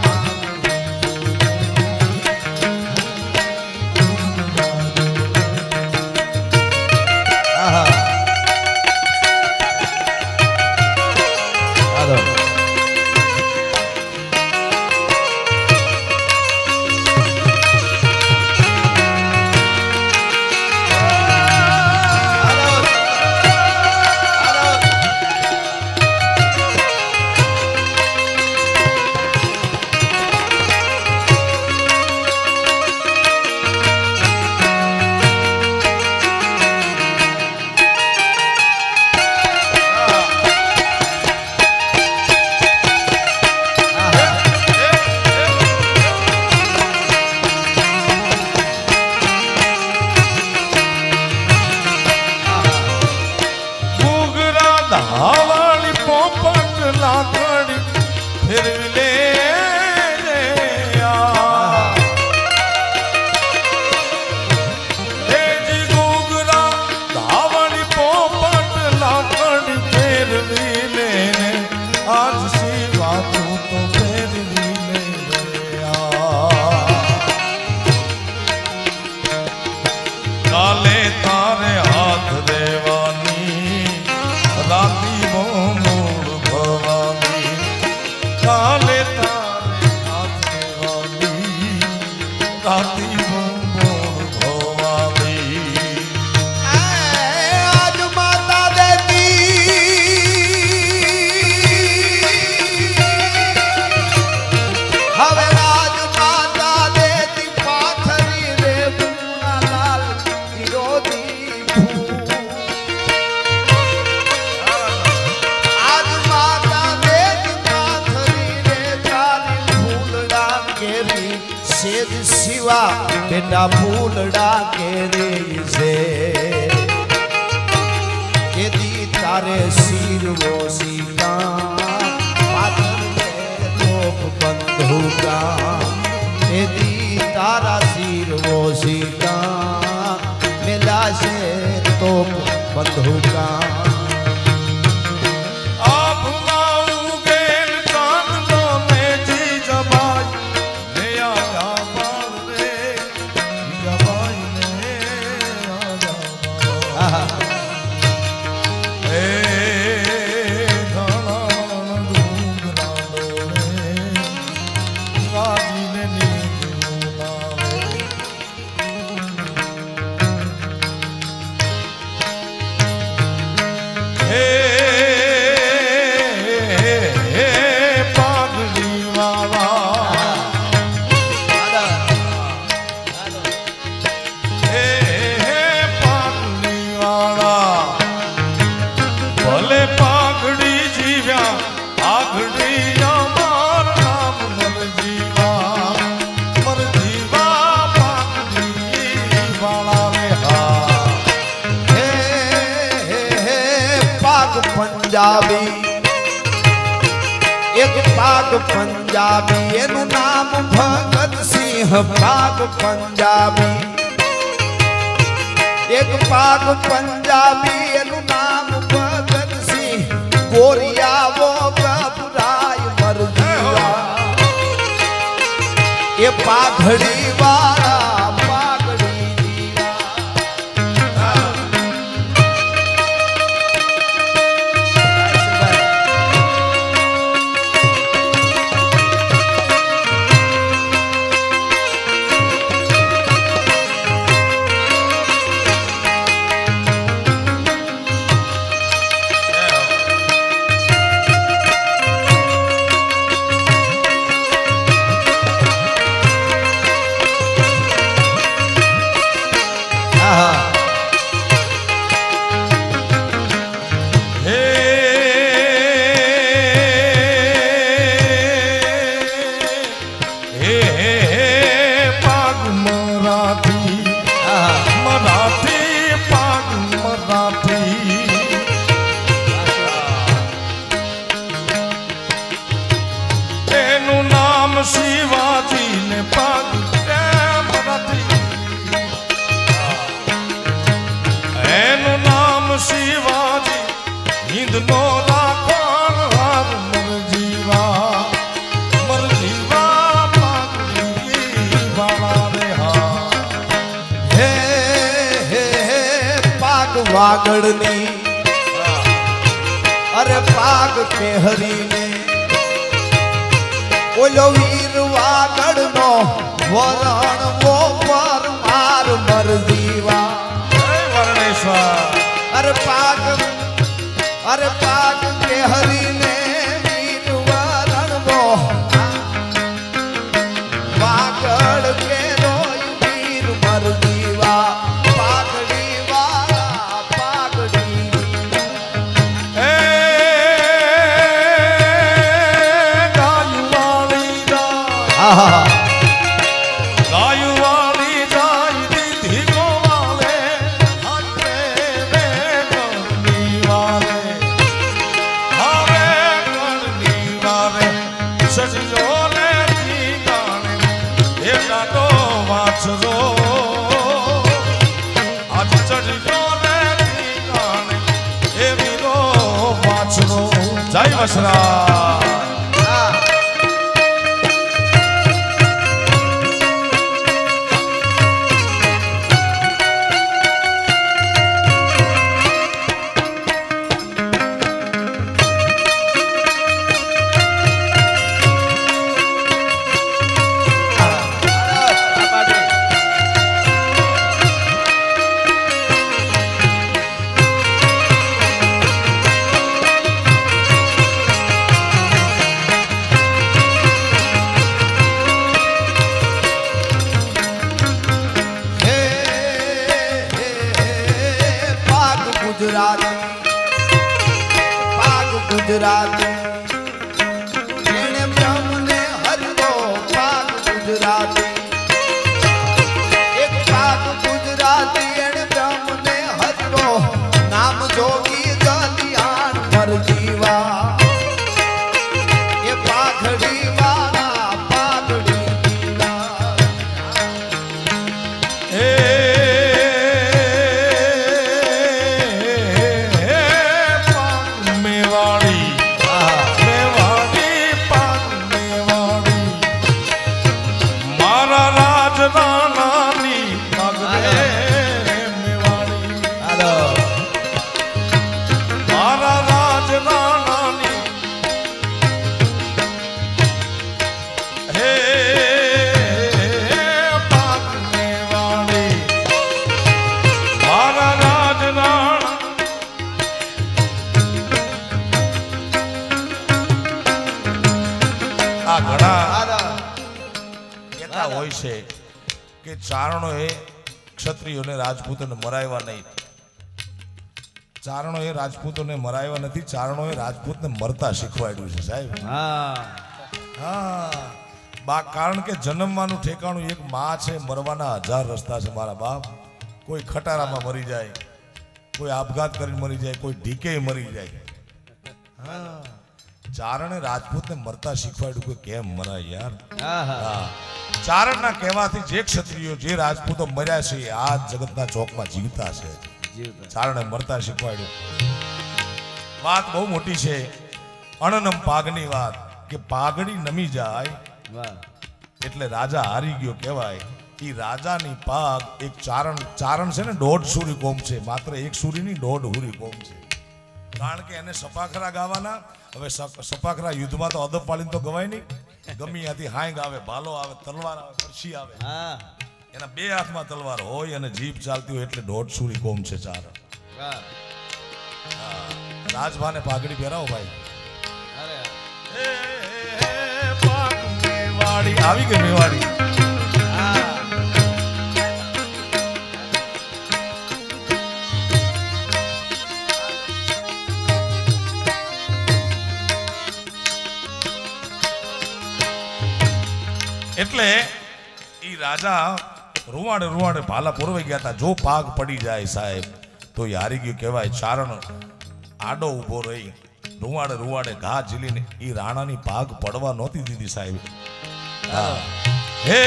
Speaker 1: धावाली पोपट लाकड़ी फिर ले जी गोगरा धावाली पोपट लाकड़ी फिर ले आज शिवा तू तो फिर ले काले तारे हाथ देवानी राती वो मोड़ भवानी काले तारे हाथ देवानी राती वो मोड़ भवानी
Speaker 2: आज माता देती हवे आज माता देती पाथरी रे बुना लाल विरोधी शिवा बेटा फूलड़ा के रे से यदि तारे सिर वो सीता पाथर में तोप बंधुका यदि तारा सिर वो सीता मिला से तोप बंधुका पंजाबी एक पाग पंजाबी एनु नाम भगत सिंह पाग पंजाबी एक पाग पंजाबी एनु नाम भगत सिंह गोरिया वो घबराय मर गया ये पाघड़ी वाला વાગડની અરે પાગ કેહરીને ઓલો વીર વાગડનો વરણ મોર માર મરજીવા અરે પાગ કેહરીને વીર વરણનો વાગડ કેરો વીર મરજીવા પાઘડી વાળા પાઘડી
Speaker 1: જય વસરા
Speaker 2: ગુજરાતી એને બ્રહ્મને હરવો પાક ગુજરાતી એક પાક ગુજરાતી એને બ્રહ્મને હરવો નામ જોગી જલિયાણ મરજીવા એ પાઘડી વાળા પાઘડી
Speaker 1: કે ચારણોએ ક્ષત્રિયોને રાજપૂતોને મરાવ્યા નહીં. ચારણોએ રાજપૂતોને મરાવ્યા નથી, ચારણોએ રાજપૂતને મરતા શીખવાડ્યું છે સાહેબ. હા, કારણ કે જન્મવાનું ઠેકાણું એક માં છે, મરવાના 1000 રસ્તા છે મારા બાપ. કોઈ ખટારામાં મરી જાય, કોઈ આપઘાત કરીને મરી જાય, કોઈ ઢીકે મરી જાય. હા, ચારણે રાજપૂતને મરતા શીખવાડ્યું કે કેમ મરાય યાર. હા, ચારણના કહેવાથી જે ક્ષત્રિયો જે રાજપૂતો મર્યા છે આ જગતના ચોકમાં જીવતા છે. ચારણે મરતા શીખવાડ્યું. વાત બહુ મોટી છે. અણનમ પાગની વાત કે પાઘડી નમી જાય એટલે રાજા હારી ગયો કહેવાય. એ રાજાની પાગ એક ચારણ છે ને 1.5 સૂરી કોમ છે, માત્ર 1 સૂરીની 1.5 હુરી કોમ છે. કારણ કે એને સપાખરા ગાવાના. હવે સપાખરા યુદ્ધમાં તો અદબ પાડીને તો ગવાય નહીં. ગમી ત્યાંથી હાંગ આવે, ભાલો આવે, તલવાર આવે, પરછી આવે. એના 2 હાથમાં તલવાર હોય અને જીભ ચાલતી હોય એટલે 1.5 સૂરી કોમ છે ચારણ. રાજભાને પાઘડી પહેરાવો ભાઈ. મેવાડી આવી ગઈ મેવાડી. એટલે ઈ રાજા રૂવાડે ભાલા પૂરવાઈ ગયા હતા. જો પાગ પડી જાય સાહેબ તો એ હારી ગયું કહેવાય. ચારણ આડો ઊભો રહી રૂવાડે ઘા ઝીલીને ઈ રાણાની પાગ પડવા નહોતી દીધી સાહેબ. હે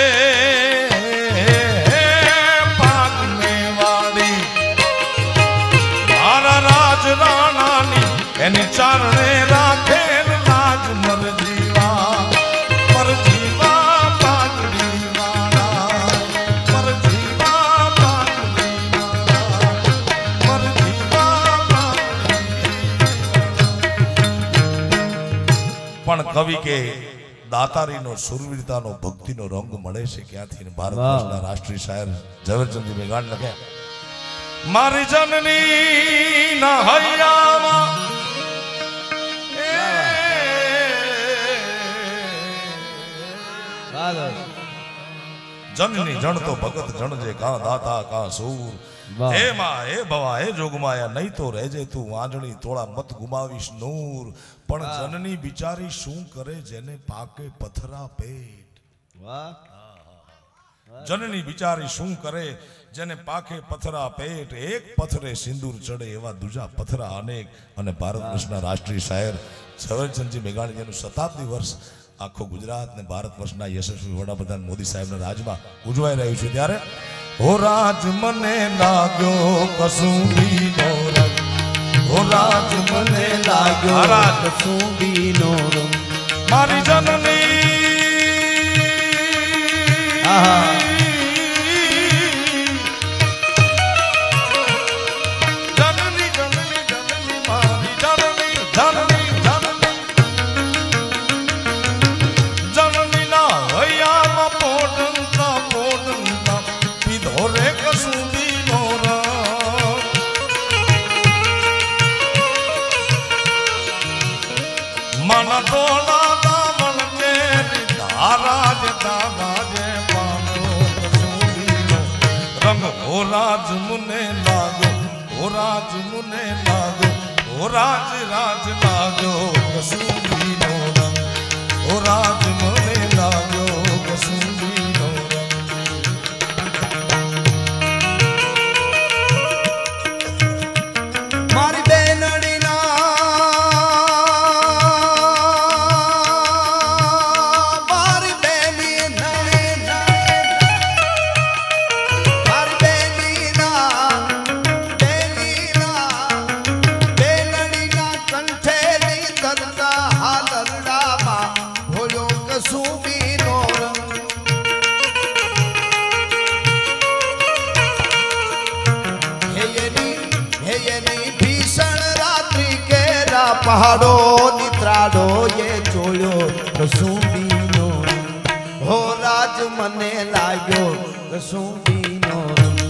Speaker 1: પાગ મેવાડી મારા રાજ રાણાની એની ચારણે રાખે લાજ મરજીવા कवि के दातारी नो सुरवीरता नो भक्ति नो रंग मळे छे क्यांथी ने भारत देशना राष्ट्रीय शायर ઝવેરચંદ મેઘાણી લખે मारी जननी ना हयामा जननी जन तो भगत जन जे का दाता का सूर हे मां हे भवा हे जोगमाया नहीं तो रहजे तू आंजणी तोड़ा मत गुमावीश नूर पण जननी बिचारी शू करे जेने पाके पथरा पेट वाह जननी बिचारी शू करे जेने पाके पथरा पेट एक पथरे सिंदूर चढ़े एवा दूजा पथरा अनेक अने भारत देशना राष्ट्रीय शायर ઝવેરચંદજી મેઘાણી જેનું શતાબ્દી વર્ષ આખો ગુજરાત ને ભારત વર્ષના યશસ્વી વડાપ્રધાન મોદી સાહેબના રાજમાં ઉજવાઈ રહ્યું છે ત્યારે हो राज मने लाग्यो कसुंबीनो रंग हो राज मने लाग्यो कसुंबीनो रंग मारी जननी जननी जननी जननी मारी जननी जननी जननी जननी ना हया मा पोडंता पोडंता धोरे कसुंबीनो रंग मन तोला दामन के धारा जे दादा जे पानो कसुंबीनो रंग हो राज मुने लागो हो राज मुने लागो हो राज राज लागो कसुंबीनो रंग हो राज मुने लागो कसुंबीनो पहाड़ो नित्राड़ो ये चोयो कसुंबीनो हो राज मने लाग्यो कसुंबीनो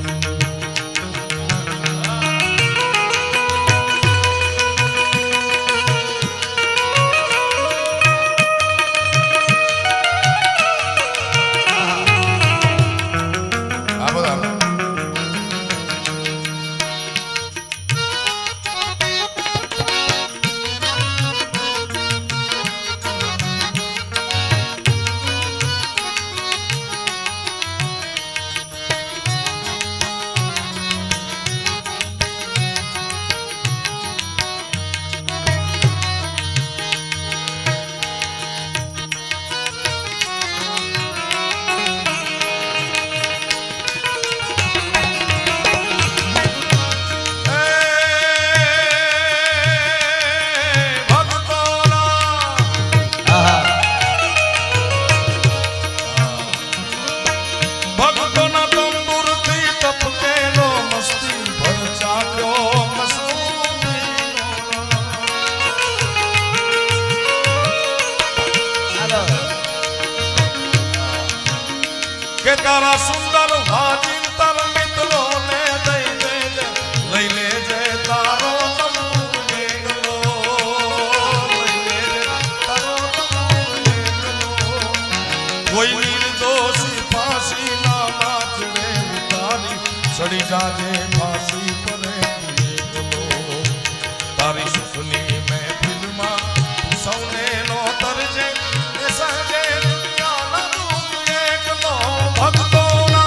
Speaker 1: के तारा सुंदर भाजिन तर मित्रो ने दई दे लई ले जे तारो तंबूर गेलो लई ले जे तारो तंबूर गेलो कोई निर्दोषी फांसी ना नाचवे उतारी सड़ी जाजे फांसी परे गेलो तारी सुनी में फिल्मा सौने नो तरजे सजे दुनिया ना रूप एक नो भक्तोना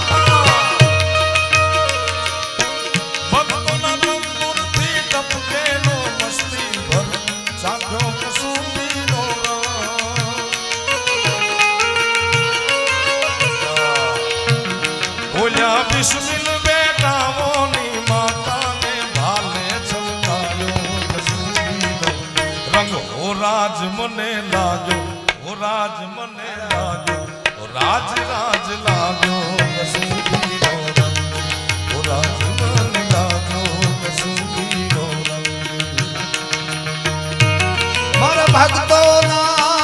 Speaker 1: मूर्ति टपके नो मस्ती भर साधो कसुंबीनो बोलिया बिस्मिल बेटा मोनी माता ने भाले छलकायो कसुंबीनो रंग हो राज मने लागो हो राज मने लागो राज राज लागो कसुंबीनो रंग हो राज मने लागो कसुंबीनो रंग
Speaker 2: मारा भक्तों ना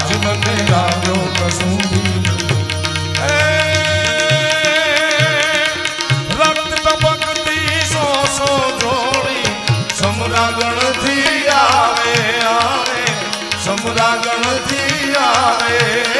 Speaker 1: आज મને આવ્યો કસુંબી રક્ત ટપકતી સોસો જોડી સમરાગણથી આવે આવે સમરાગણથી આવે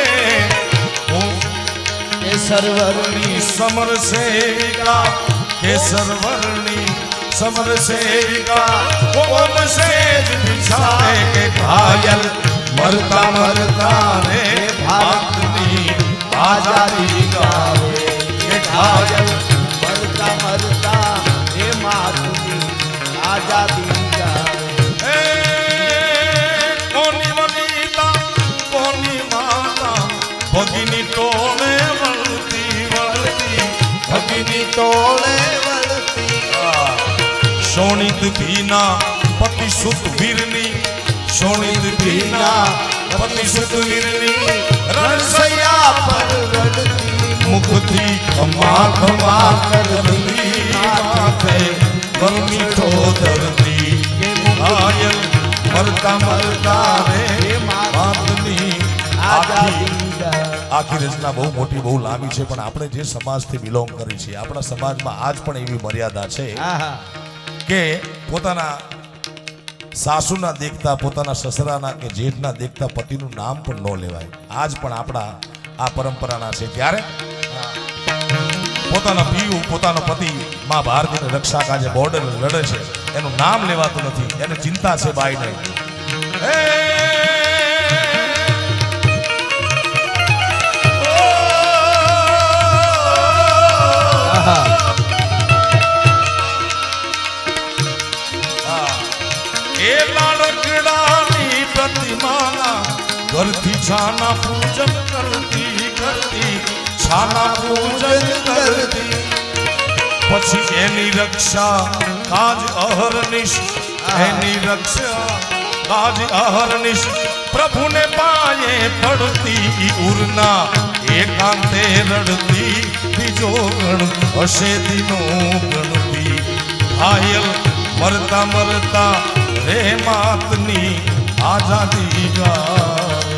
Speaker 2: કેસરવર્ણી
Speaker 1: समर सेविका केसरवर्णी समर सेविका कोम सेज बिछाए के घायल मरता मरता रे भारतनी आजादी गावे के घायल
Speaker 2: મરતા મરતા હે માતની આઝાદી ગાવે
Speaker 1: कोनी वनीता कोनी माता भगिनी टोले वळती वळती
Speaker 2: ભગીની ટોળે વળતી
Speaker 1: शोणित भीना पति सुत वीरनी शोणित भीना पति सुत वीरनी
Speaker 2: રણસૈયા પર રડતી
Speaker 1: मुखથી ખમા ખમા કરતી માથે ગમીઠો ધરતી ઘાયલ મરતા મરતા રે માતની આખી આખી રચના બહુ મોટી બહુ લાંબી છે પણ આપણે જે સમાજથી બિલોંગ કરી છીએ આપણા સમાજમાં આજ પણ એવી મર્યાદા છે કે પોતાના સાસુના દેખતા પોતાના સસરાના કે જેઠના દેખતા પતિનું નામ પણ ન લેવાય આજ પણ આપણા આ પરંપરાના છે ત્યારે પોતાના પીયુ પોતાનો પતિ માં ભારતીની રક્ષા કાજે બોર્ડર લડે છે એનું નામ લેવાતું નથી એને ચિંતા છે બાઈને એ લાડકડાની પ્રતિમાના ઘરથી છાના પૂજન કરતી કરતી છાના પૂજન કરતી પછી એની રક્ષા કાજ અહર્નિશ એની રક્ષા કાજ અહર્નિશ પ્રભુને પાયે પડતી ઉરના એકાંતે રડતી બીજો ગણ હશે દિનો ગણતી ઘાયલ મરતા મરતા રે માતની આઝાદી ગાવે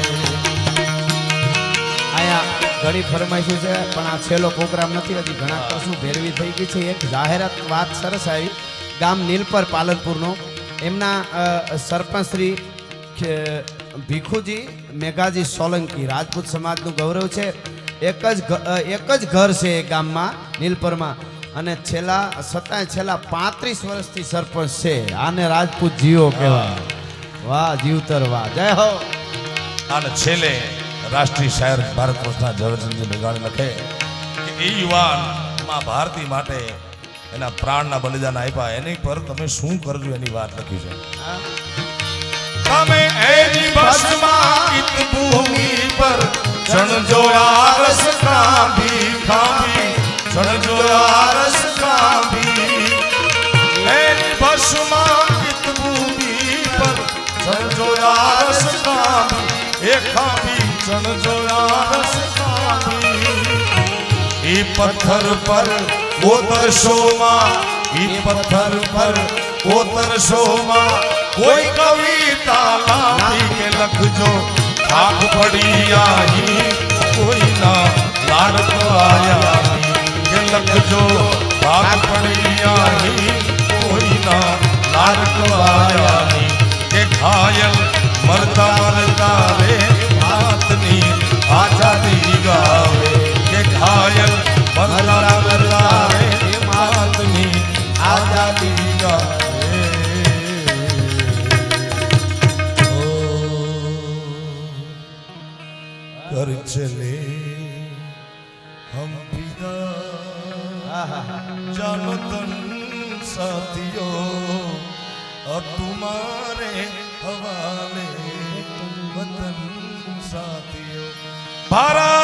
Speaker 2: આયા ઘણી ફરમાઈશું છે પણ આ છેલ્લો પ્રોગ્રામ નથી હજી ઘણા કશું ભેરવી થઈ ગઈ છે એક જાહેરાત વાત સરસ આવી ગામ નીલપર પાલનપુરનો એમના સરપંચ શ્રી ભીખુજી મેઘાજી સોલંકી રાજપૂત સમાજનું ગૌરવ છે એક જ ઘર છે એ ગામમાં નીલપરમાં અને છેલ્લા 35 વર્ષથી સરપંચ છે આને રાજપૂત જીવો કહેવાય વાહ જીવતર વાહ જય હો
Speaker 1: અને છેલ્લે રાષ્ટ્રીય શાયર ભારત વર્ષના ઝવેરચંદજી મેઘાણી લખે કે એ યુવાન માં ભારતી માટે એના પ્રાણના બલિદાન આપ્યા એની પર તમે શું કરજો એની વાત લખી છે તમે એની ભસ્માકિત ભૂમિ પર ચણજો આરસ કાંભી કાંભી ચણજો આરસ કાંભી એની ભસ્માકિત ભૂમિ પર ચણજો આરસ કાંભી એ કાંભી ચણજો આરસ કાંભી એ પથ્થર પર ઓતરશોમાં એ પથ્થર પર ઓતરશોમાં કોઈ કવિતા લાવી કે લખજો ખાક પડી આહી કોઈના લાડકો આયા કે લખજો ખાક પડી આહી કોઈના લાડકો આયા કે ઘાયલ મરતા મરતા રે હાથની આઝાદી ગાવે કે ઘાયલ મરતા મરતા રે હાથની આઝાદી ગાવે कर चले हम पिता जानो तन साथियों अब तुम्हारे हवाले वतन साथियों भारत